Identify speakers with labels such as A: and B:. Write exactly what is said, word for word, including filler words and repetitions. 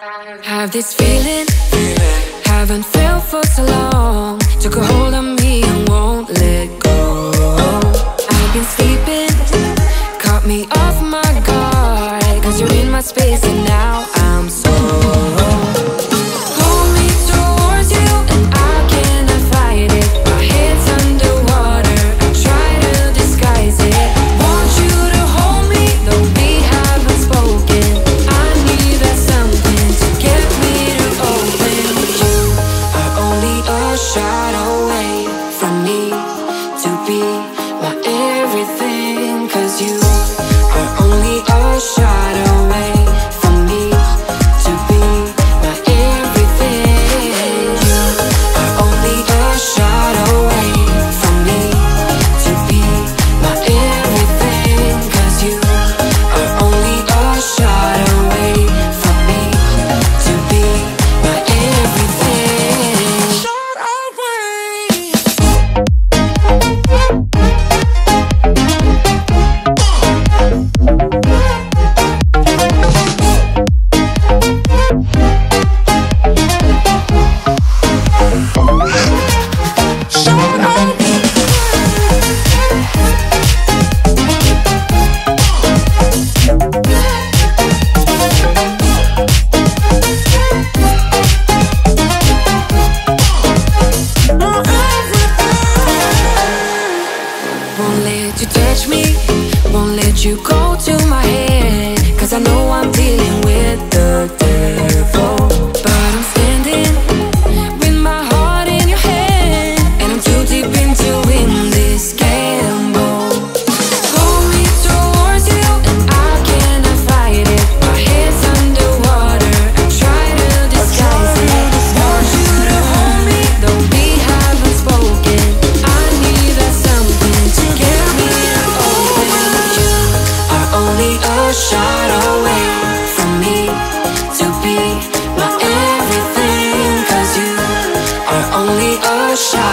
A: Have this feeling, haven't felt for so long. Took a hold of me and won't let go. I've been sleeping, caught me off my guard, cause you're in my space and now I'm so pull me towards you and I cannot fight it. My head's underwater, I try to disguise it. Want you to hold me, though we haven't spoken. I need that something to get me to open. You are only a shot away from me to be my everything, cause you are only a shot away from me to be my everything. You are only a shot away from me to be my everything, cause you are only a shot away from me to be my everything. Shot away. Won't let you touch me, won't let you go to my head, cause I know I'm dealing with the devil. But I'm standing with my heart in your hand, and I'm too deep into in this gamble. Pull me towards you and I cannot fight it. My head's underwater, I try to disguise it. Want you to hold me, though we haven't spoken. I need that something to get me to open. You are only a shot away from me to be my everything, cause you are only a shot